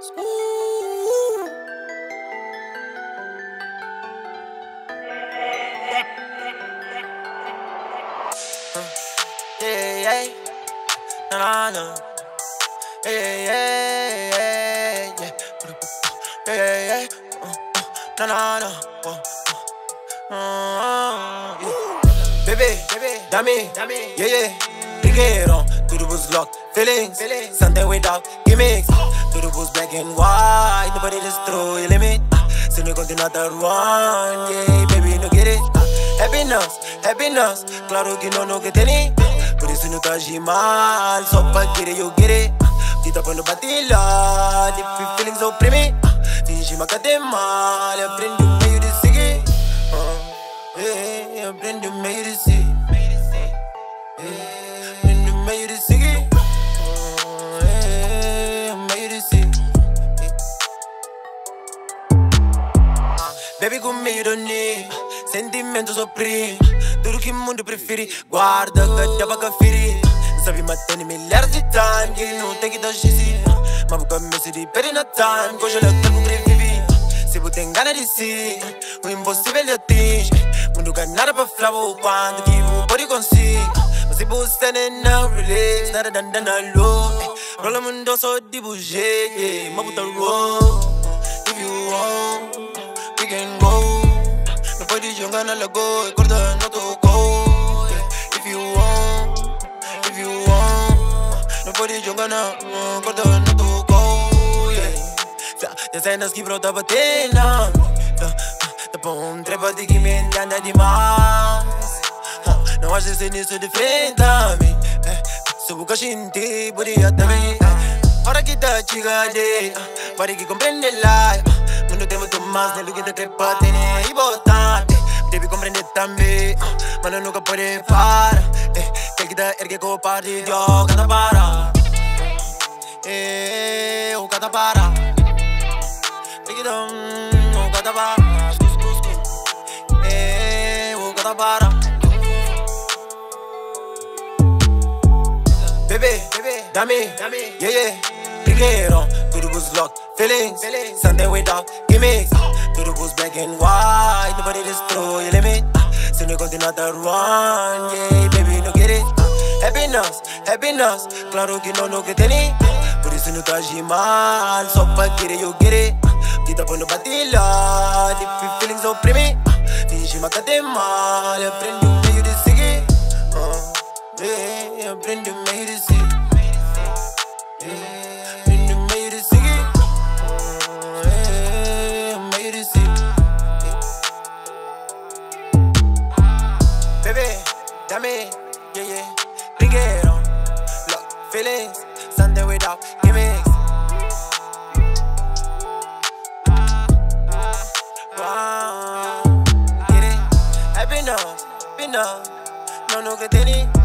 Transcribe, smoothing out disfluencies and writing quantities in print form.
Yeah, nah, nah. Yeah. Nah, nah. Baby, dame, yeah. Regueiro, tudo was locked, feelings, something without gimmicks. Tudo was black and white, nobody destroy your limit. So we continue to run, yeah, baby, no get it. Happiness, claro que no que tem. Por isso não tá de mal, só pra querer eu get it. Tita quando batila, deep feelings oprime. Finge uma cadema, aprende o meio de seguir. Aprende o meio de seguir. Aprende o meio de seguir. Meio de seguir. Baby comigo ni sentimentos oprime. Tudo que o mundo prefere, guarda cada vaga ferir. Sabe matando milhares de times, que não tem que dar xixi. Mas vou começar de perder na time, congela que eu sobrevivi. Se você tem ganas de si, o impossível atinge. Mundo que nada pra falar, quando que vou pode conseguir. Mas se você não relax, nada dando na luz. Rola mundo só de bouger, mas botar roll. If you want, we can go. Não pode jogar na lagoa, corta no tocou. If you want, não pode jogar na corta no tocou. Já sei nas que brota batendo. Tá bom, trepa de que me anda demais. Não acho ser nisso de frente a mim. Se busca gente, podia também. Ahora que tá chegando, para que compreende lá. Mundo tem muito mais, né? Lugar de trepa tem e botar. Deve compreender também, mas nunca pode parar. Quer que dá ergue com o party, o cada para. O cada para. O cada para. O cada para. Baby, dame, yeah. Regueiro, tudo was locked, feelings, something without gimmicks. Tudo was black and white, nobody destroy your limit. So we continue to run, yeah, baby, no get it. Happiness, claro que no que tem. Por isso não tá de mal, só pra querer eu get it. Tita quando batila, deep feelings oprime. Finge uma cadema, aprende o meio de seguir. Aprende o meio de seguir. Aprende o meio de seguir. Meio de seguir. Baby, dame, yeah. Regueiro, lock feelings, something without gimmicks. Get it? Happiness, no que tenés.